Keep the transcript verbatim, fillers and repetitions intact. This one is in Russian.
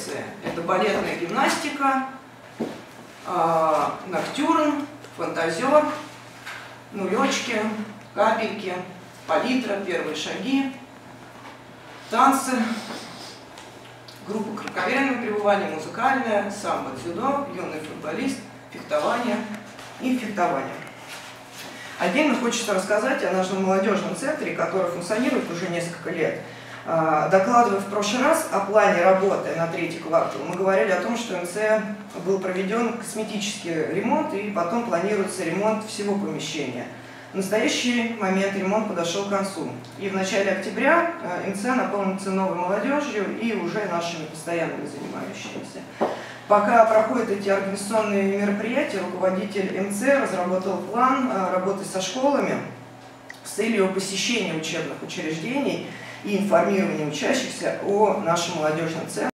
секции. Это балетная гимнастика, ноктюрн, фантазер, нулечки, капельки, палитра, первые шаги, танцы, группа кратковременного пребывания, музыкальная, самбо, дзюдо, юный футболист, фехтование и фехтование. Отдельно хочется рассказать о нашем молодежном центре, который функционирует уже несколько лет. Докладывая в прошлый раз о плане работы на третий квартал, мы говорили о том, что эн цэ был проведен косметический ремонт и потом планируется ремонт всего помещения. В настоящий момент ремонт подошел к концу. И в начале октября эн цэ наполнится новой молодежью и уже нашими постоянными занимающимися. Пока проходят эти организационные мероприятия, руководитель эн цэ разработал план работы со школами с целью посещения учебных учреждений и информирования учащихся о нашем молодежном центре.